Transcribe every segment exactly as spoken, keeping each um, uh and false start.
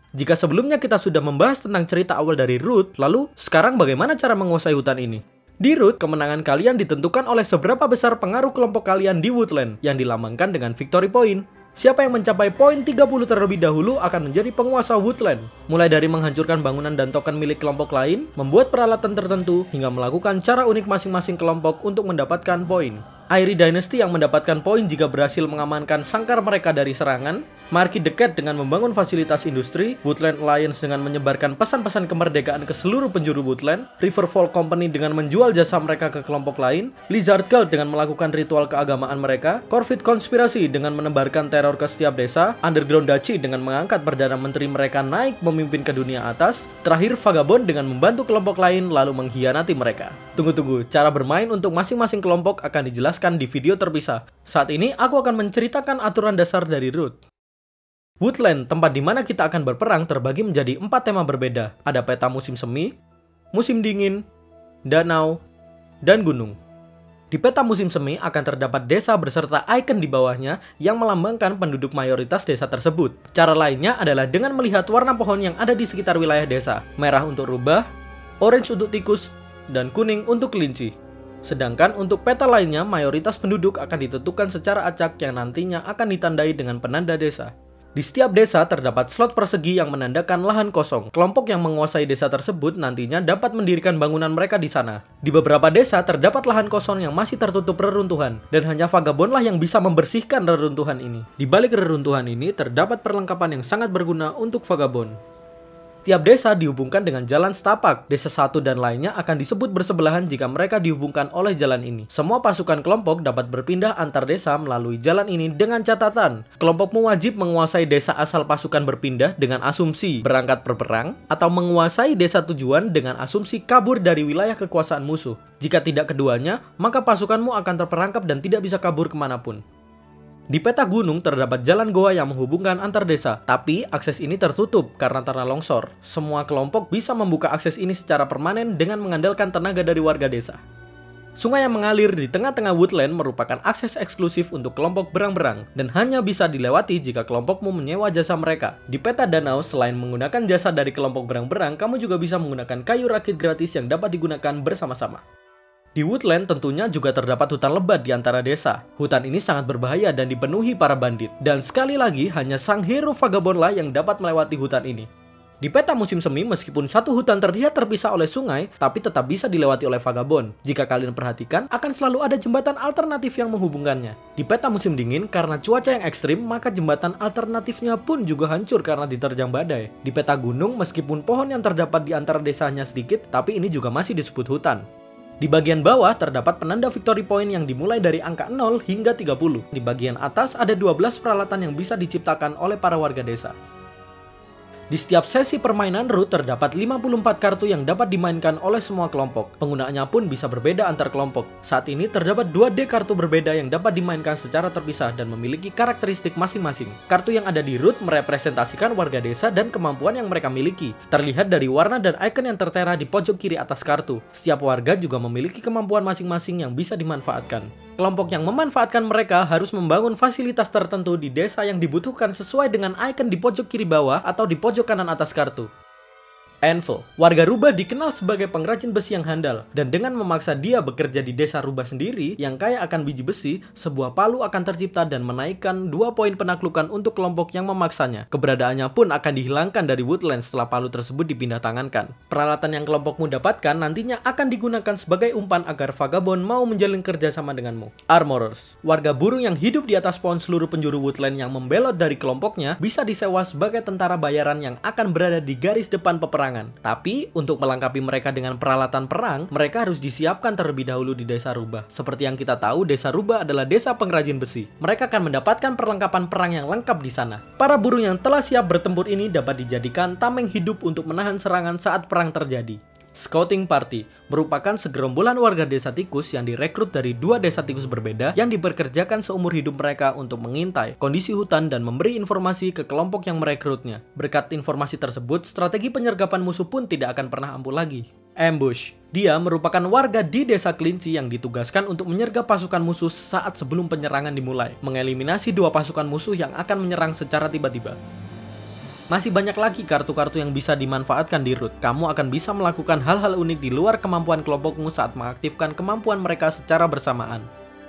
Jika sebelumnya kita sudah membahas tentang cerita awal dari Root, lalu sekarang bagaimana cara menguasai hutan ini? Di Root, kemenangan kalian ditentukan oleh seberapa besar pengaruh kelompok kalian di Woodland yang dilambangkan dengan Victory Point. Siapa yang mencapai poin tiga puluh terlebih dahulu akan menjadi penguasa Woodland. Mulai dari menghancurkan bangunan dan token milik kelompok lain, membuat peralatan tertentu, hingga melakukan cara unik masing-masing kelompok untuk mendapatkan poin. Eyrie Dynasty yang mendapatkan poin jika berhasil mengamankan sangkar mereka dari serangan, Marquis the Cat dengan membangun fasilitas industri, Woodland Alliance dengan menyebarkan pesan-pesan kemerdekaan ke seluruh penjuru Woodland, Riverfall Company dengan menjual jasa mereka ke kelompok lain, Lizard Cult dengan melakukan ritual keagamaan mereka, Corvid Konspirasi dengan menebarkan teror ke setiap desa, Underground Duchy dengan mengangkat Perdana Menteri mereka naik memimpin ke dunia atas, terakhir Vagabond dengan membantu kelompok lain lalu mengkhianati mereka. Tunggu-tunggu, cara bermain untuk masing-masing kelompok akan dijelaskan di video terpisah. Saat ini aku akan menceritakan aturan dasar dari Root. Woodland, tempat di mana kita akan berperang, terbagi menjadi empat tema berbeda. Ada peta musim semi, musim dingin, danau, dan gunung. Di peta musim semi akan terdapat desa beserta ikon di bawahnya yang melambangkan penduduk mayoritas desa tersebut. Cara lainnya adalah dengan melihat warna pohon yang ada di sekitar wilayah desa. Merah untuk rubah, orange untuk tikus, dan kuning untuk kelinci. Sedangkan untuk peta lainnya, mayoritas penduduk akan ditentukan secara acak yang nantinya akan ditandai dengan penanda desa. Di setiap desa terdapat slot persegi yang menandakan lahan kosong. Kelompok yang menguasai desa tersebut nantinya dapat mendirikan bangunan mereka di sana. Di beberapa desa terdapat lahan kosong yang masih tertutup reruntuhan, dan hanya Vagabond lah yang bisa membersihkan reruntuhan ini. Di balik reruntuhan ini terdapat perlengkapan yang sangat berguna untuk Vagabond. Tiap desa dihubungkan dengan jalan setapak. Desa satu dan lainnya akan disebut bersebelahan jika mereka dihubungkan oleh jalan ini. Semua pasukan kelompok dapat berpindah antar desa melalui jalan ini dengan catatan. Kelompokmu wajib menguasai desa asal pasukan berpindah dengan asumsi berangkat berperang, atau menguasai desa tujuan dengan asumsi kabur dari wilayah kekuasaan musuh. Jika tidak keduanya, maka pasukanmu akan terperangkap dan tidak bisa kabur kemanapun. Di peta gunung terdapat jalan goa yang menghubungkan antar desa, tapi akses ini tertutup karena tanah longsor. Semua kelompok bisa membuka akses ini secara permanen dengan mengandalkan tenaga dari warga desa. Sungai yang mengalir di tengah-tengah Woodland merupakan akses eksklusif untuk kelompok berang-berang, dan hanya bisa dilewati jika kelompokmu menyewa jasa mereka. Di peta danau, selain menggunakan jasa dari kelompok berang-berang, kamu juga bisa menggunakan kayu rakit gratis yang dapat digunakan bersama-sama. Di Woodland tentunya juga terdapat hutan lebat di antara desa. Hutan ini sangat berbahaya dan dipenuhi para bandit. Dan sekali lagi, hanya sang hero Vagabond lah yang dapat melewati hutan ini. Di peta musim semi, meskipun satu hutan terlihat terpisah oleh sungai, tapi tetap bisa dilewati oleh Vagabond. Jika kalian perhatikan, akan selalu ada jembatan alternatif yang menghubungkannya. Di peta musim dingin, karena cuaca yang ekstrim, maka jembatan alternatifnya pun juga hancur karena diterjang badai. Di peta gunung, meskipun pohon yang terdapat di antara desanya sedikit, tapi ini juga masih disebut hutan. Di bagian bawah terdapat penanda Victory Point yang dimulai dari angka nol hingga tiga puluh. Di bagian atas ada dua belas peralatan yang bisa diciptakan oleh para warga desa. Di setiap sesi permainan Root terdapat lima puluh empat kartu yang dapat dimainkan oleh semua kelompok. Penggunaannya pun bisa berbeda antar kelompok. Saat ini terdapat dua deck kartu berbeda yang dapat dimainkan secara terpisah dan memiliki karakteristik masing-masing. Kartu yang ada di Root merepresentasikan warga desa dan kemampuan yang mereka miliki. Terlihat dari warna dan icon yang tertera di pojok kiri atas kartu. Setiap warga juga memiliki kemampuan masing-masing yang bisa dimanfaatkan. Kelompok yang memanfaatkan mereka harus membangun fasilitas tertentu di desa yang dibutuhkan sesuai dengan icon di pojok kiri bawah atau di pojok kanan atas kartu. Anvil, warga rubah dikenal sebagai pengrajin besi yang handal, dan dengan memaksa dia bekerja di desa rubah sendiri yang kaya akan biji besi, sebuah palu akan tercipta dan menaikkan dua poin penaklukan untuk kelompok yang memaksanya. Keberadaannya pun akan dihilangkan dari Woodland setelah palu tersebut dipindah tangankan. Peralatan yang kelompokmu dapatkan nantinya akan digunakan sebagai umpan agar Vagabond mau menjalin kerjasama denganmu. Armorers, warga burung yang hidup di atas pohon seluruh penjuru Woodland yang membelot dari kelompoknya bisa disewa sebagai tentara bayaran yang akan berada di garis depan peperangan. Tapi, untuk melengkapi mereka dengan peralatan perang, mereka harus disiapkan terlebih dahulu di desa rubah. Seperti yang kita tahu, desa rubah adalah desa pengrajin besi. Mereka akan mendapatkan perlengkapan perang yang lengkap di sana. Para burung yang telah siap bertempur ini dapat dijadikan tameng hidup untuk menahan serangan saat perang terjadi. Scouting Party merupakan segerombolan warga desa tikus yang direkrut dari dua desa tikus berbeda yang diperkerjakan seumur hidup mereka untuk mengintai kondisi hutan dan memberi informasi ke kelompok yang merekrutnya. Berkat informasi tersebut, strategi penyergapan musuh pun tidak akan pernah ampuh lagi. Ambush, dia merupakan warga di desa kelinci yang ditugaskan untuk menyergap pasukan musuh saat sebelum penyerangan dimulai, mengeliminasi dua pasukan musuh yang akan menyerang secara tiba-tiba. Masih banyak lagi kartu-kartu yang bisa dimanfaatkan di Root. Kamu akan bisa melakukan hal-hal unik di luar kemampuan kelompokmu saat mengaktifkan kemampuan mereka secara bersamaan.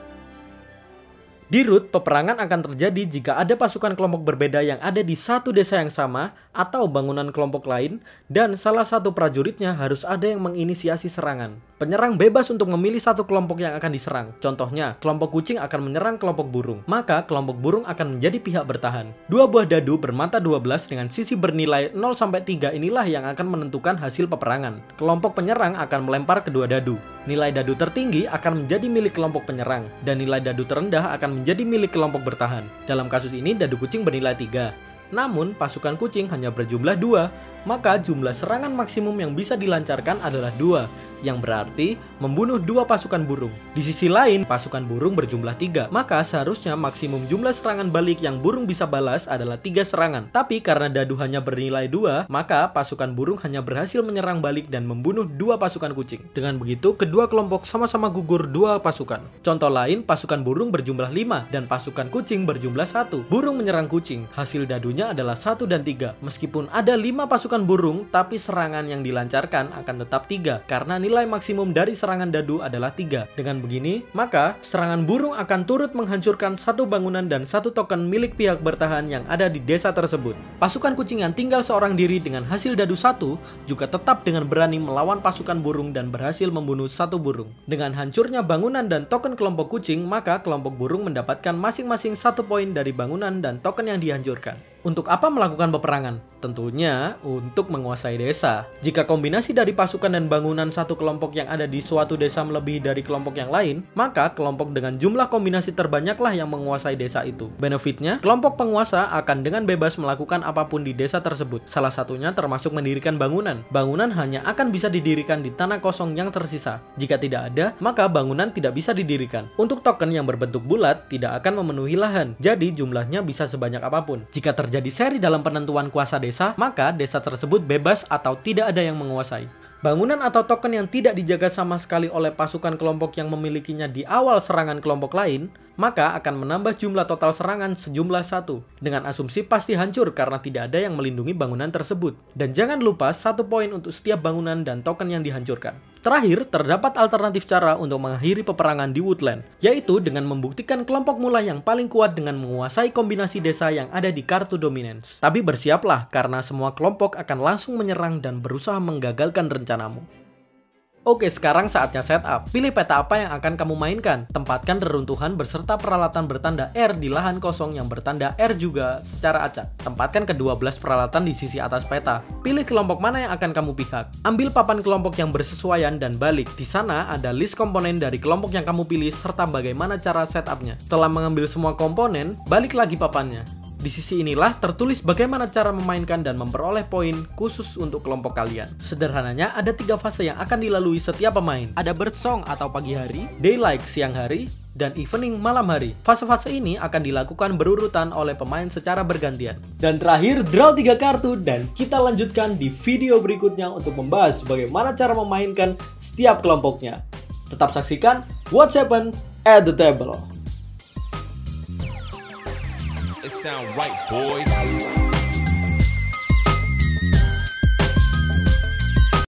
Di Root, peperangan akan terjadi jika ada pasukan kelompok berbeda yang ada di satu desa yang sama atau bangunan kelompok lain, dan salah satu prajuritnya harus ada yang menginisiasi serangan. Penyerang bebas untuk memilih satu kelompok yang akan diserang. Contohnya, kelompok kucing akan menyerang kelompok burung. Maka, kelompok burung akan menjadi pihak bertahan. Dua buah dadu bermata dua belas dengan sisi bernilai nol sampai tiga inilah yang akan menentukan hasil peperangan. Kelompok penyerang akan melempar kedua dadu. Nilai dadu tertinggi akan menjadi milik kelompok penyerang, dan nilai dadu terendah akan menjadi milik kelompok bertahan. Dalam kasus ini, dadu kucing bernilai tiga. Namun, pasukan kucing hanya berjumlah dua, maka jumlah serangan maksimum yang bisa dilancarkan adalah dua, yang berarti membunuh dua pasukan burung. Di sisi lain, pasukan burung berjumlah tiga, maka seharusnya maksimum jumlah serangan balik yang burung bisa balas adalah tiga serangan. Tapi karena dadu hanya bernilai dua, maka pasukan burung hanya berhasil menyerang balik dan membunuh dua pasukan kucing. Dengan begitu, kedua kelompok sama-sama gugur dua pasukan. Contoh lain, pasukan burung berjumlah lima dan pasukan kucing berjumlah satu. Burung menyerang kucing, hasil dadunya adalah satu dan tiga. Meskipun ada lima pasukan burung, tapi serangan yang dilancarkan akan tetap tiga, karena nilai maksimum dari serangan dadu adalah tiga. Dengan begini, maka serangan burung akan turut menghancurkan satu bangunan dan satu token milik pihak bertahan yang ada di desa tersebut. Pasukan kucing yang tinggal seorang diri dengan hasil dadu satu juga tetap dengan berani melawan pasukan burung dan berhasil membunuh satu burung. Dengan hancurnya bangunan dan token kelompok kucing, maka kelompok burung mendapatkan masing-masing satu poin dari bangunan dan token yang dihancurkan. Untuk apa melakukan peperangan? Tentunya untuk menguasai desa. Jika kombinasi dari pasukan dan bangunan satu kelompok yang ada di suatu desa melebihi dari kelompok yang lain, maka kelompok dengan jumlah kombinasi terbanyaklah yang menguasai desa itu. Benefitnya, kelompok penguasa akan dengan bebas melakukan apapun di desa tersebut. Salah satunya termasuk mendirikan bangunan. Bangunan hanya akan bisa didirikan di tanah kosong yang tersisa. Jika tidak ada, maka bangunan tidak bisa didirikan. Untuk token yang berbentuk bulat, tidak akan memenuhi lahan. Jadi jumlahnya bisa sebanyak apapun. Jika terjadi jadi seri dalam penentuan kuasa desa, maka desa tersebut bebas atau tidak ada yang menguasai. Bangunan atau token yang tidak dijaga sama sekali oleh pasukan kelompok yang memilikinya di awal serangan kelompok lain, maka akan menambah jumlah total serangan sejumlah satu. Dengan asumsi pasti hancur karena tidak ada yang melindungi bangunan tersebut. Dan jangan lupa satu poin untuk setiap bangunan dan token yang dihancurkan. Terakhir, terdapat alternatif cara untuk mengakhiri peperangan di Woodland, yaitu dengan membuktikan kelompok mula yang paling kuat dengan menguasai kombinasi desa yang ada di kartu Dominance. Tapi bersiaplah, karena semua kelompok akan langsung menyerang dan berusaha menggagalkan rencanamu. Oke, sekarang saatnya setup. Pilih peta apa yang akan kamu mainkan. Tempatkan reruntuhan beserta peralatan bertanda R di lahan kosong yang bertanda R juga secara acak. Tempatkan kedua belas peralatan di sisi atas peta. Pilih kelompok mana yang akan kamu pihak. Ambil papan kelompok yang bersesuaian dan balik. Di sana ada list komponen dari kelompok yang kamu pilih serta bagaimana cara setupnya. Setelah mengambil semua komponen, balik lagi papannya. Di sisi inilah tertulis bagaimana cara memainkan dan memperoleh poin khusus untuk kelompok kalian. Sederhananya, ada tiga fase yang akan dilalui setiap pemain. Ada birdsong atau pagi hari, daylight siang hari, dan evening malam hari. Fase-fase ini akan dilakukan berurutan oleh pemain secara bergantian. Dan terakhir, draw tiga kartu dan kita lanjutkan di video berikutnya untuk membahas bagaimana cara memainkan setiap kelompoknya. Tetap saksikan What's Happen at the Table. It sound right, boys.